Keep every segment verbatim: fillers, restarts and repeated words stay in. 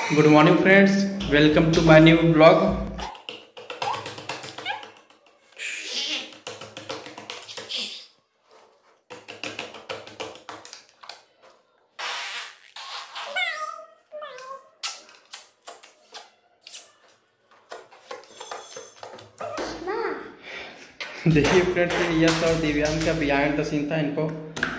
Good morning friends, welcome to my new blog. देखिए friends, Yash और दिव्यांग का बिहाइंड द सीन था। इनको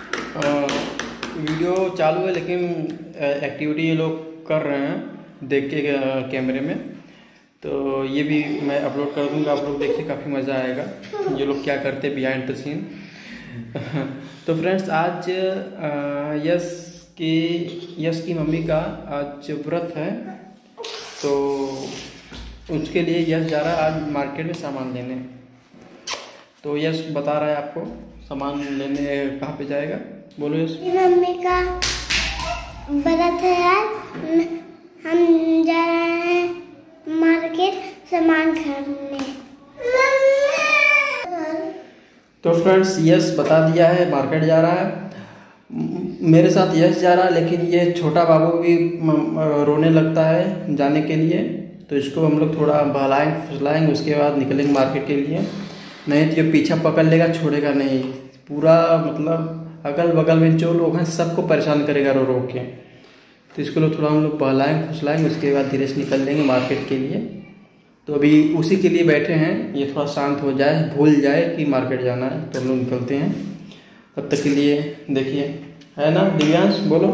वीडियो चालू है लेकिन एक्टिविटी ये लोग कर रहे हैं देख के कैमरे में, तो ये भी मैं अपलोड कर दूंगा। आप लोग देखिए, काफ़ी मज़ा आएगा ये लोग क्या करते हैं बिहाइंड द सीन। तो फ्रेंड्स, आज यश की यश की मम्मी का आज व्रत है, तो उसके लिए यश जा रहा है आज मार्केट में सामान लेने। तो यश बता रहा है आपको सामान लेने कहाँ पे जाएगा। बोलो यश। मम्मी का व्रत है आज, हम जा रहे हैं मार्केट सामान खरीदने। तो फ्रेंड्स, यश बता दिया है मार्केट जा रहा है। मेरे साथ यश जा रहा है, लेकिन ये छोटा बाबू भी रोने लगता है जाने के लिए, तो इसको हम लोग थोड़ा बहलाएंगे फुसलाएंगे, उसके बाद निकलेंगे मार्केट के लिए। नहीं तो ये पीछा पकड़ लेगा, छोड़ेगा नहीं। पूरा मतलब अगल बगल में जो लोग हैं सबको परेशान करेगा रो रो के। तो इसको लोग थोड़ा हम लोग बहलाएंगे फुसलाएंगे, उसके बाद धीरे से निकल लेंगे मार्केट के लिए। तो अभी उसी के लिए बैठे हैं, ये थोड़ा शांत हो जाए, भूल जाए कि मार्केट जाना है, तो हम लोग निकलते हैं। तब तक के लिए देखिए, है ना दिव्यांश, बोलो।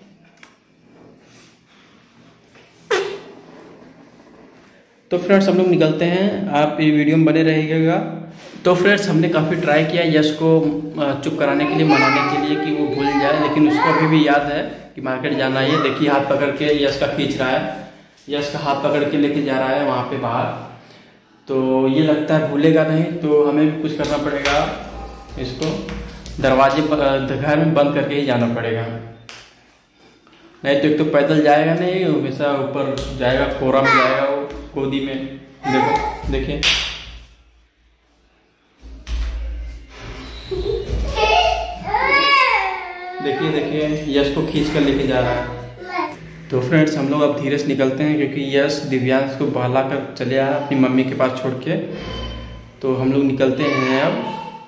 तो फ्रेंड्स, हम लोग निकलते हैं, आप ये वीडियो में बने रहिएगा। तो फ्रेंड्स, हमने काफ़ी ट्राई किया यश को चुप कराने के लिए, मनाने के लिए कि वो भूल जाए, लेकिन उसको अभी भी याद है कि मार्केट जाना है। देखिए हाथ पकड़ के यश का खींच रहा है, यश का हाथ पकड़ के लेके जा रहा है वहाँ पे बाहर। तो ये लगता है भूलेगा नहीं, तो हमें भी कुछ करना पड़ेगा, इसको दरवाजे घर में बंद करके ही जाना पड़ेगा। नहीं तो एक तो पैदल जाएगा नहीं, हमेशा ऊपर जाएगा, कोरा में जाएगा वो गोदी में। देखो देखिए, देखिए देखिए यश को खींच कर लेके जा रहा है। तो फ्रेंड्स, हम लोग अब धीरे से निकलते हैं, क्योंकि यश दिव्यांश को बहला कर चले आया अपनी मम्मी के पास छोड़ के। तो हम लोग निकलते हैं अब।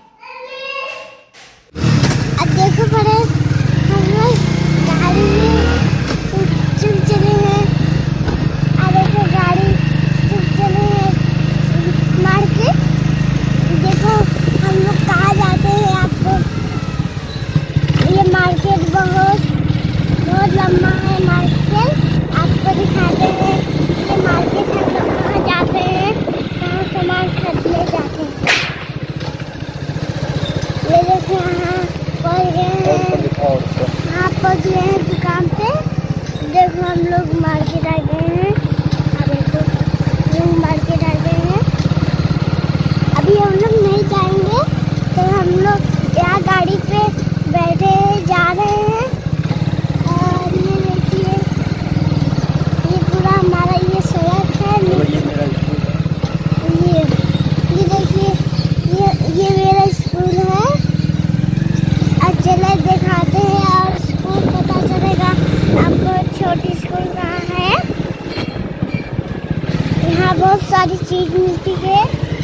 अब देखो बड़े, हम लोग गाड़ी में चुप चले हैं। अब देखो गाड़ी चुप चले हैं मार्केट। देखो हम लोग कहाँ जाते हैं, आपको ये मार्केट बहुत बहुत लंबा है। मार्केट आपको दिखाते हैं, ये मार्केट हम लोग कहाँ जाते हैं, कहाँ सामान खरीदने जाते हैं। ये देखो यहाँ पहुँच गए हैं, यहाँ पहुँच गए हैं दुकान पे। देखो हम लोग मार्केट आ गए हैं। अब देखो हम लोग मार्केट आ गए हैं। अभी हम लोग नहीं जाएंगे, तो हम लोग यहाँ गाड़ी पे बैठे जा रहे हैं। और ये देखिए, ये पूरा हमारा ये सड़क है। ये ये देखिए, ये ये मेरा स्कूल है। अब चले दिखाते हैं और स्कूल पता चलेगा आपको छोटी स्कूल कहाँ है। यहाँ बहुत सारी चीज मिलती है।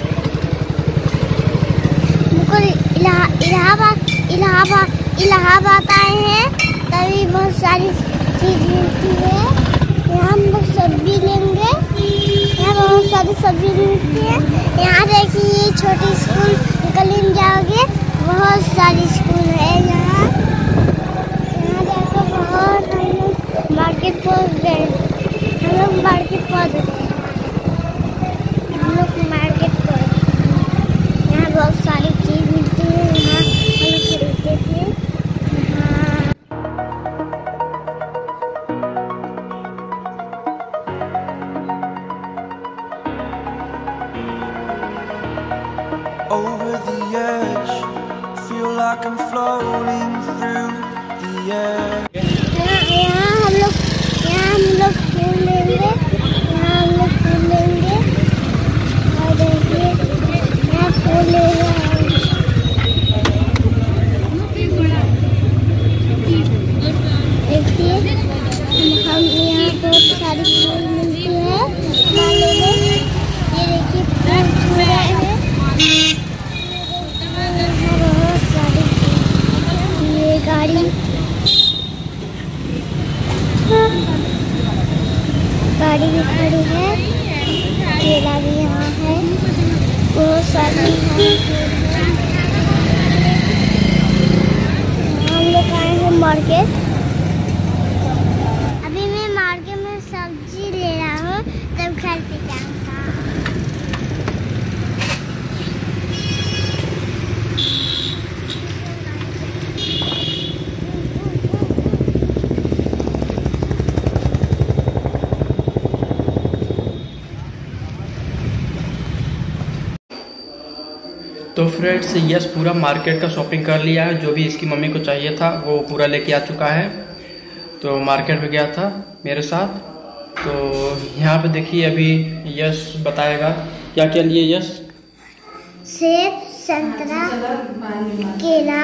इलाहाबाद इलाहाबाद इलाहाबाद आए हैं, तभी बहुत सारी चीज मिलती है। यहाँ हम लोग सब्जी लेंगे, यहाँ बहुत सारी सब्जी मिलती है। यहाँ देखिए छोटी स्कूल गली में जाओगे, बहुत सारी स्कूल है यहाँ। यहाँ देखो बहुत, हम लोग मार्केट पहुँच गए, हम लोग मार्केट पहुँच गए हम लोग मार्केट पहुँच गए। यहाँ बहुत सारी चीज मिलती है, यहाँ हम लोग खरीदते थे। Over the edge, feel like I'm floating through the air. यहाँ यहाँ हम लोग यहाँ हम लोग फूल लेंगे, यहाँ हम लोग फूल लेंगे। और देखिए यहाँ फूल लेंगे। देखिए हम यहाँ बहुत सारी गाड़ी भी खड़ी है, केला भी यहाँ है, बहुत सारी है। हम लोग आए हैं मार्केट। अभी मैं मार्केट में सब्जी ले रहा हूँ, तब घर पे जाऊँगा। तो फ्रेंड्स यस पूरा मार्केट का शॉपिंग कर लिया है, जो भी इसकी मम्मी को चाहिए था वो पूरा लेके आ चुका है। तो मार्केट में गया था मेरे साथ। तो यहाँ पे देखिए अभी यस बताएगा क्या क्या लिए। यस सेब, संतरा, केला,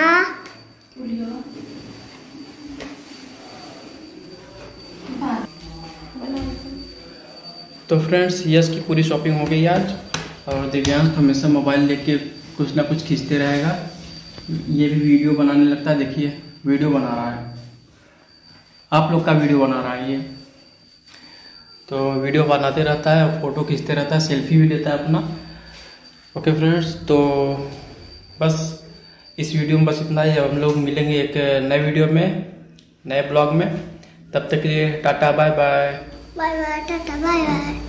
तो फ्रेंड्स यस की पूरी शॉपिंग हो गई आज। और दिव्यांश हमेशा मोबाइल लेके कुछ ना कुछ खींचते रहेगा। ये भी वीडियो बनाने लगता है, देखिए वीडियो बना रहा है, आप लोग का वीडियो बना रहा है ये। तो वीडियो बनाते रहता है, फोटो खींचते रहता है, सेल्फी भी लेता है अपना। ओके फ्रेंड्स, तो बस इस वीडियो में बस इतना ही। हम लोग मिलेंगे एक नए वीडियो में, नए ब्लॉग में। तब तक के लिए tata bye bye. Bye bye, tata bye bye.